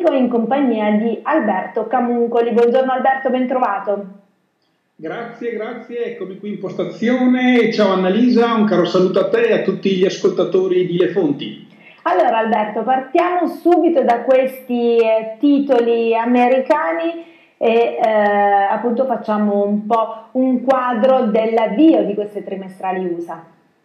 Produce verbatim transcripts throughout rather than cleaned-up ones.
sono in compagnia di Alberto Camuncoli. Buongiorno Alberto, ben trovato. Grazie, grazie, eccomi qui in postazione. Ciao Annalisa, un caro saluto a te e a tutti gli ascoltatori di Le Fonti. Allora Alberto, partiamo subito da questi eh, titoli americani e eh, appunto facciamo un po' un quadro dell'avvio di queste trimestrali U S A.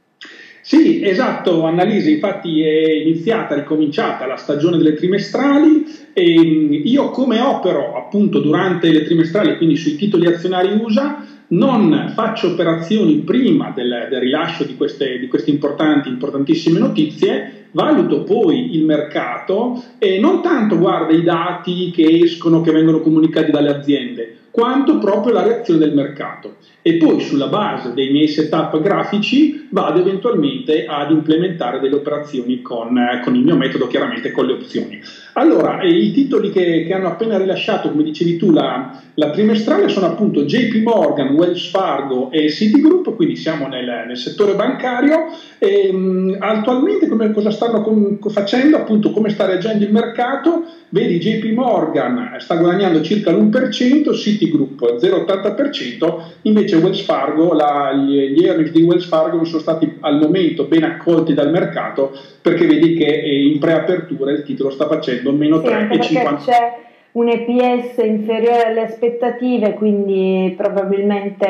Sì, esatto Annalisa, infatti è iniziata, ricominciata la stagione delle trimestrali e io come opero appunto durante le trimestrali, quindi sui titoli azionari U S A, non faccio operazioni prima del, del rilascio di queste, di queste importanti, importantissime notizie, valuto poi il mercato e non tanto guardo i dati che escono, che vengono comunicati dalle aziende, quanto proprio la reazione del mercato. E poi sulla base dei miei setup grafici vado eventualmente ad implementare delle operazioni con, con il mio metodo, chiaramente con le opzioni. Allora, i titoli che, che hanno appena rilasciato, come dicevi tu, la, la trimestrale sono appunto J P Morgan, Wells Fargo e Citigroup, quindi siamo nel, nel settore bancario. E, um, attualmente come, cosa stanno com, facendo, appunto come sta reagendo il mercato? Vedi, J P Morgan sta guadagnando circa l'uno per cento, Citigroup zero virgola ottanta per cento, invece Wells Fargo, la, gli, gli earnings di Wells Fargo non sono stati al momento ben accolti dal mercato, perché vedi che in preapertura il titolo sta facendo meno sì, tre virgola cinquanta. Perché c'è un E P S inferiore alle aspettative, quindi probabilmente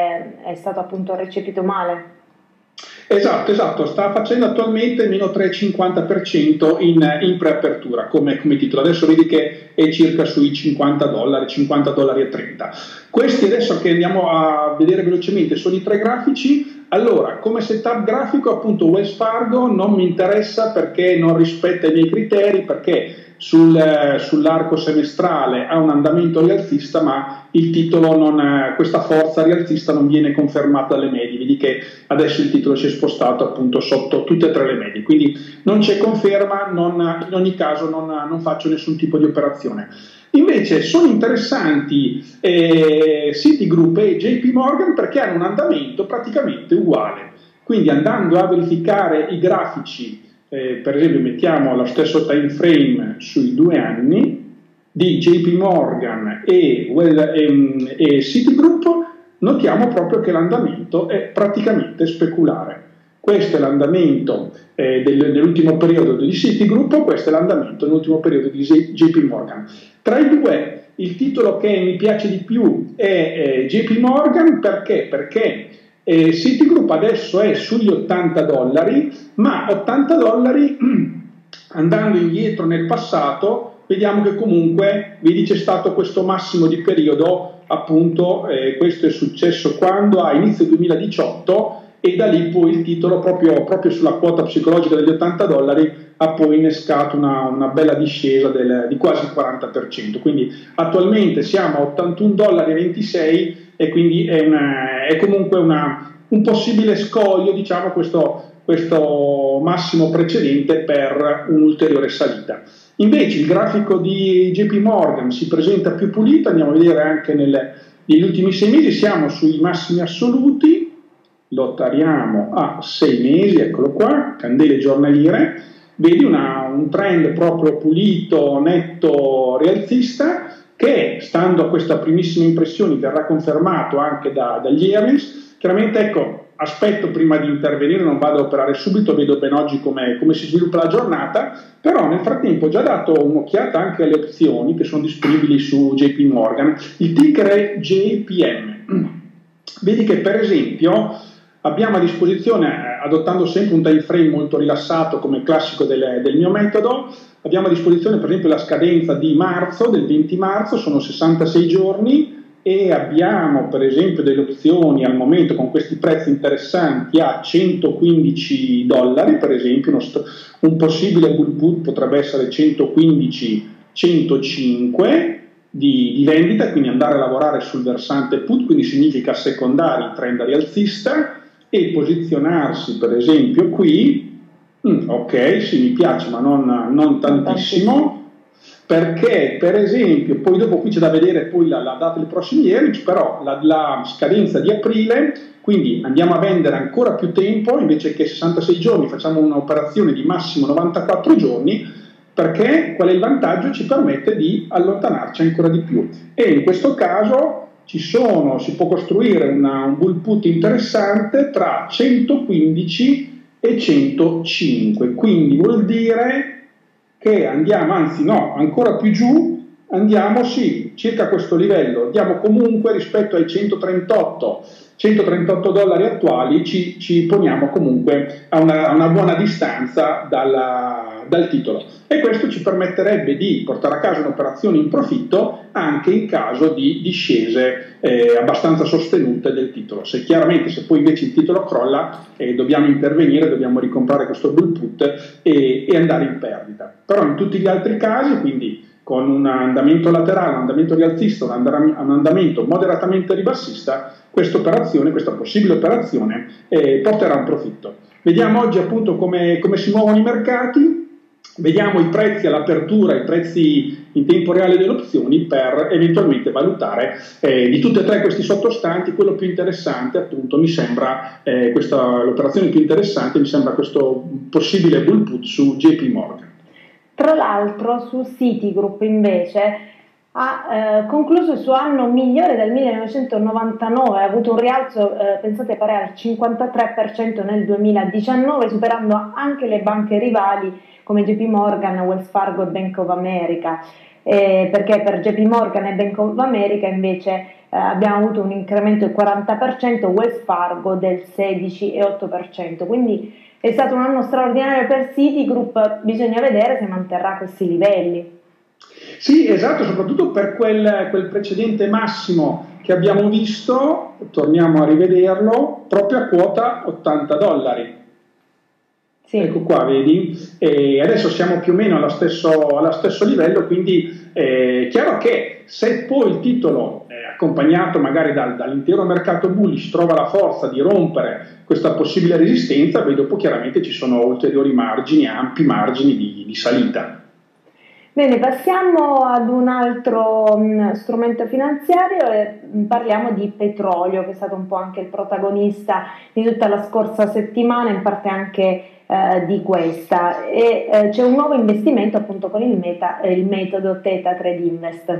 è stato appunto recepito male. Esatto, esatto, sta facendo attualmente meno tre virgola cinquanta per cento in, in preapertura come, come titolo. Adesso vedi che è circa sui cinquanta dollari, cinquanta dollari e trenta. Questi adesso che andiamo a vedere velocemente sono i tre grafici. Allora, come setup grafico appunto Wells Fargo non mi interessa perché non rispetta i miei criteri, perché sul, sull'arco semestrale ha un andamento rialzista, ma il titolo non, questa forza rialzista non viene confermata dalle medie. Vedi che adesso il titolo si è spostato appunto sotto tutte e tre le medie, quindi non c'è conferma, non, in ogni caso non, non faccio nessun tipo di operazione. Invece sono interessanti eh, Citigroup e J P Morgan perché hanno un andamento praticamente uguale, quindi andando a verificare i grafici, eh, per esempio mettiamo lo stesso time frame sui due anni di J P Morgan e, well, e, e Citigroup, notiamo proprio che l'andamento è praticamente speculare. Questo è l'andamento eh, del, dell'ultimo periodo di Citigroup, questo è l'andamento dell'ultimo periodo di J P Morgan. Tra i due il titolo che mi piace di più è eh, J P Morgan, perché? Perché eh, Citigroup adesso è sugli ottanta dollari, ma ottanta dollari andando indietro nel passato vediamo che comunque, vedi, c'è stato questo massimo di periodo, appunto eh, questo è successo quando a inizio duemiladiciotto, e da lì poi il titolo proprio, proprio sulla quota psicologica degli ottanta dollari ha poi innescato una, una bella discesa del, di quasi il quaranta per cento, quindi attualmente siamo a ottantuno dollari e ventisei e quindi è, una, è comunque una, un possibile scoglio, diciamo, questo, questo massimo precedente per un'ulteriore salita. Invece il grafico di J P Morgan si presenta più pulito, andiamo a vedere anche nelle, negli ultimi sei mesi, siamo sui massimi assoluti, lo tariamo a sei mesi, eccolo qua, candele giornaliere, vedi una, un trend proprio pulito, netto, rialzista, che stando a questa primissima impressione verrà confermato anche da, dagli earnings. Chiaramente, ecco, aspetto prima di intervenire, non vado a operare subito, vedo ben oggi come, come si sviluppa la giornata, però nel frattempo ho già dato un'occhiata anche alle opzioni che sono disponibili su J P Morgan. Il ticker è J P M. Vedi che per esempio abbiamo a disposizione, adottando sempre un time frame molto rilassato come classico del, del mio metodo, abbiamo a disposizione per esempio la scadenza di marzo, del venti marzo, sono sessantasei giorni, e abbiamo per esempio delle opzioni al momento con questi prezzi interessanti a centoquindici dollari, per esempio uno un possibile bull put potrebbe essere centoquindici centocinque di, di vendita, quindi andare a lavorare sul versante put, quindi significa assecondare il trend rialzista e posizionarsi per esempio qui, mm, ok, sì, mi piace ma non, non tantissimo, perché per esempio poi dopo qui c'è da vedere poi la, la data dei prossimi earnings, però la, la scadenza di aprile, quindi andiamo a vendere ancora più tempo, invece che sessantasei giorni facciamo un'operazione di massimo novantaquattro giorni, Perché qual è il vantaggio? Ci permette di allontanarci ancora di più, e in questo caso ci sono, si può costruire una, un bull put interessante tra centoquindici e centocinque, quindi vuol dire che andiamo, anzi no, ancora più giù, andiamo sì, circa questo livello, andiamo comunque rispetto ai centotrentotto dollari attuali, ci, ci poniamo comunque a una, a una buona distanza dalla, dal titolo, e questo ci permetterebbe di portare a casa un'operazione in profitto anche in caso di discese eh, abbastanza sostenute del titolo. Se chiaramente, se poi invece il titolo crolla, eh, dobbiamo intervenire, dobbiamo ricomprare questo bull put e, e andare in perdita. Però in tutti gli altri casi, quindi con un andamento laterale, un andamento rialzista, un andamento moderatamente ribassista, questa operazione, questa possibile operazione eh, porterà un profitto. Vediamo oggi appunto come, come si muovono i mercati, vediamo i prezzi all'apertura, i prezzi in tempo reale delle opzioni, per eventualmente valutare eh, di tutti e tre questi sottostanti quello più interessante. Appunto mi sembra eh, questa, l'operazione più interessante mi sembra questo possibile bull put su J P Morgan. Tra l'altro su Citigroup invece ha eh, concluso il suo anno migliore dal millenovecentonovantanove, ha avuto un rialzo, eh, pensate, pari al cinquantatré per cento nel duemiladiciannove, superando anche le banche rivali come J P Morgan, Wells Fargo e Bank of America, eh, perché per J P Morgan e Bank of America invece eh, abbiamo avuto un incremento del quaranta per cento, Wells Fargo del sedici virgola otto per cento, quindi è stato un anno straordinario per Citigroup, bisogna vedere se manterrà questi livelli. Sì, esatto, soprattutto per quel, quel precedente massimo che abbiamo visto, torniamo a rivederlo, proprio a quota ottanta dollari. Sì. Ecco qua, vedi? E adesso siamo più o meno allo stesso, allo stesso livello, quindi è chiaro che se poi il titolo, eh, accompagnato magari dal, dall'intero mercato bullish, trova la forza di rompere questa possibile resistenza, poi dopo chiaramente ci sono ulteriori margini, ampi margini di, di salita. Bene, passiamo ad un altro mh, strumento finanziario e mh, parliamo di petrolio, che è stato un po' anche il protagonista di tutta la scorsa settimana, in parte anche eh, di questa, e eh, c'è un nuovo investimento appunto con il, meta, eh, il metodo Theta Trade Invest.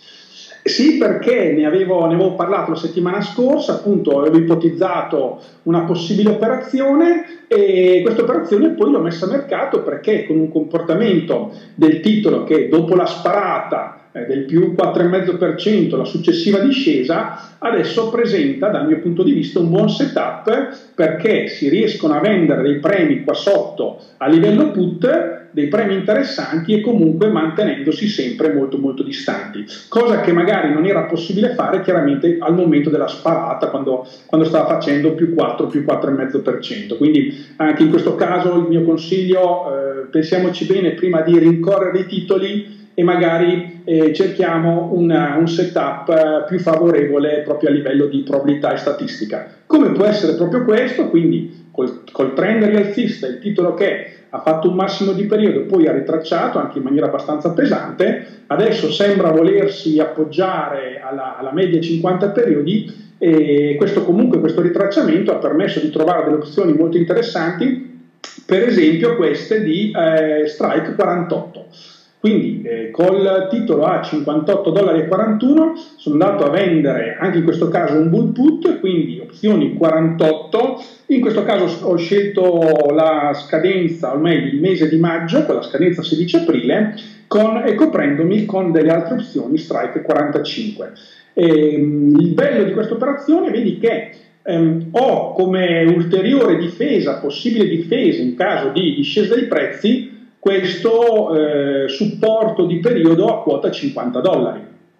Sì, perché ne avevo, ne avevo parlato la settimana scorsa, appunto avevo ipotizzato una possibile operazione, e questa operazione poi l'ho messa a mercato perché con un comportamento del titolo che dopo la sparata eh, del più quattro virgola cinque per cento, la successiva discesa, adesso presenta dal mio punto di vista un buon setup, perché si riescono a vendere dei premi qua sotto a livello put, dei premi interessanti, e comunque mantenendosi sempre molto molto distanti, cosa che magari non era possibile fare chiaramente al momento della sparata, quando, quando stava facendo più quattro, più quattro virgola cinque per cento. Quindi anche in questo caso il mio consiglio, eh, pensiamoci bene prima di rincorrere i titoli, e magari eh, cerchiamo una, un setup eh, più favorevole proprio a livello di probabilità e statistica, come può essere proprio questo. Quindi col, col trend rialzista, il titolo che ha fatto un massimo di periodo, poi ha ritracciato anche in maniera abbastanza pesante, adesso sembra volersi appoggiare alla, alla media cinquanta periodi, e questo comunque, questo ritracciamento ha permesso di trovare delle opzioni molto interessanti, per esempio queste di eh, Strike quarantotto. Quindi eh, col titolo a cinquantotto virgola quarantuno dollari sono andato a vendere anche in questo caso un bull put, quindi opzioni quarantotto. In questo caso ho scelto la scadenza, o meglio il mese di maggio, con la scadenza sedici aprile, con, e coprendomi con delle altre opzioni strike quarantacinque. E, il bello di questa operazione, vedi che ehm, ho come ulteriore difesa, possibile difesa in caso di discesa dei prezzi, questo eh, supporto di periodo a quota cinquanta dollari.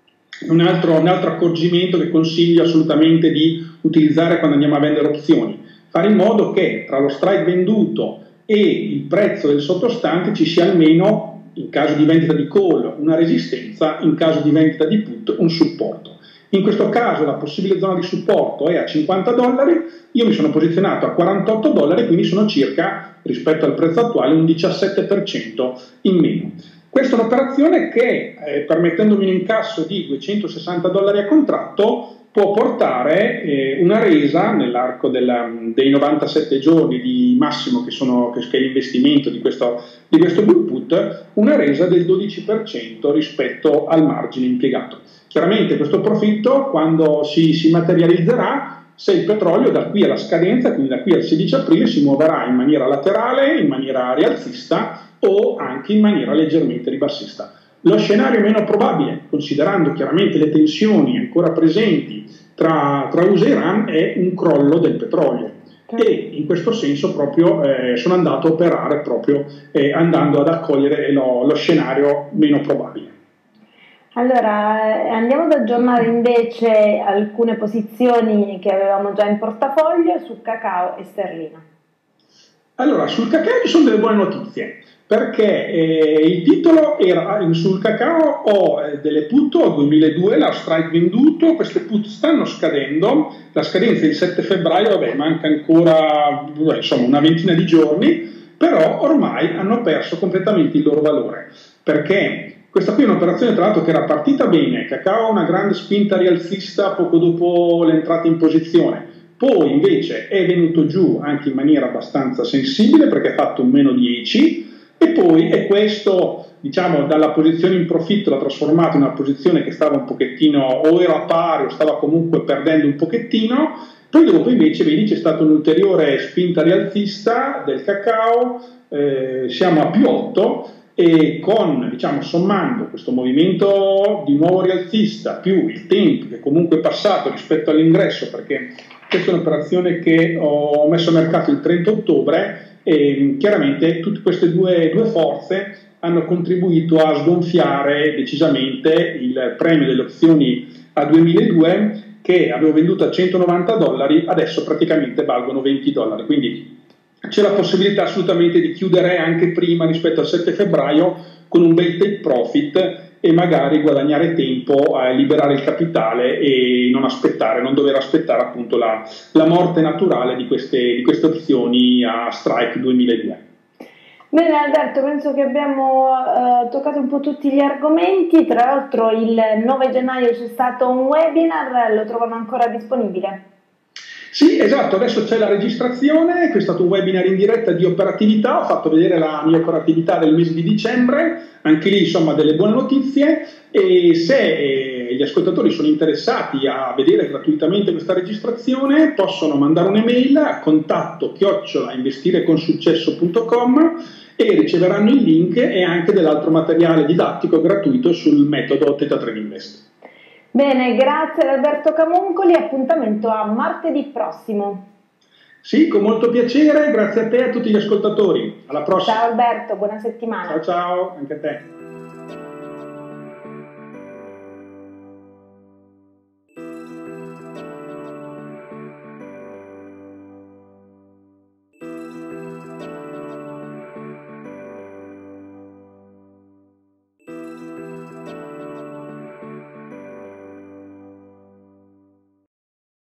Un altro, un altro accorgimento che consiglio assolutamente di utilizzare quando andiamo a vendere opzioni: fare in modo che tra lo strike venduto e il prezzo del sottostante ci sia almeno, in caso di vendita di call, una resistenza, in caso di vendita di put un supporto. In questo caso la possibile zona di supporto è a cinquanta dollari, io mi sono posizionato a quarantotto dollari, quindi sono circa, rispetto al prezzo attuale, un diciassette per cento in meno. Questa è un'operazione che, eh, permettendomi un incasso di duecentosessanta dollari a contratto, può portare eh, una resa nell'arco della, dei novantasette giorni di massimo che, sono, che è l'investimento di questo, di questo bull put, una resa del dodici per cento rispetto al margine impiegato. Chiaramente questo profitto, quando si, si materializzerà, se il petrolio da qui alla scadenza, quindi da qui al sedici aprile, si muoverà in maniera laterale, in maniera rialzista o anche in maniera leggermente ribassista. Lo scenario meno probabile, considerando chiaramente le tensioni ancora presenti tra, tra U S A e Iran, è un crollo del petrolio. E in questo senso proprio eh, sono andato a operare proprio eh, andando ad accogliere lo, lo scenario meno probabile. Allora, andiamo ad aggiornare invece alcune posizioni che avevamo già in portafoglio su cacao e sterlina. Allora, sul cacao ci sono delle buone notizie, perché eh, il titolo era sul cacao ho eh, delle put al duemiladue, la strike venduto, queste put stanno scadendo, la scadenza è il sette febbraio, vabbè, manca ancora beh, insomma una ventina di giorni, però ormai hanno perso completamente il loro valore, perché questa qui è un'operazione tra l'altro che era partita bene, cacao ha una grande spinta rialzista poco dopo l'entrata in posizione, poi invece è venuto giù anche in maniera abbastanza sensibile perché ha fatto un meno dieci e poi è questo, diciamo, dalla posizione in profitto l'ha trasformato in una posizione che stava un pochettino o era pari o stava comunque perdendo un pochettino, poi dopo invece vedi c'è stata un'ulteriore spinta rialzista del cacao, eh, siamo a più otto e con, diciamo, sommando questo movimento di nuovo rialzista più il tempo che comunque è passato rispetto all'ingresso, perché questa è un'operazione che ho messo a mercato il trenta ottobre e chiaramente tutte queste due, due forze hanno contribuito a sgonfiare decisamente il premio delle opzioni a duemiladue che avevo venduto a centonovanta dollari, adesso praticamente valgono venti dollari, quindi c'è la possibilità assolutamente di chiudere anche prima rispetto al sette febbraio con un bel take profit e magari guadagnare tempo a liberare il capitale e non aspettare, non dover aspettare appunto la, la morte naturale di queste, di queste opzioni a strike duemiladue. Bene Alberto, penso che abbiamo uh, toccato un po' tutti gli argomenti, tra l'altro il nove gennaio c'è stato un webinar, lo trovano ancora disponibile? Sì, esatto, adesso c'è la registrazione, questo è stato un webinar in diretta di operatività, ho fatto vedere la mia operatività del mese di dicembre, anche lì insomma delle buone notizie e se eh, gli ascoltatori sono interessati a vedere gratuitamente questa registrazione possono mandare un'email a contatto chiocciola investireconsuccesso punto com e riceveranno il link e anche dell'altro materiale didattico gratuito sul metodo Theta Trade Invest. Bene, grazie ad Alberto Camuncoli, appuntamento a martedì prossimo. Sì, con molto piacere, grazie a te e a tutti gli ascoltatori. Alla prossima. Ciao Alberto, buona settimana. Ciao ciao, anche a te.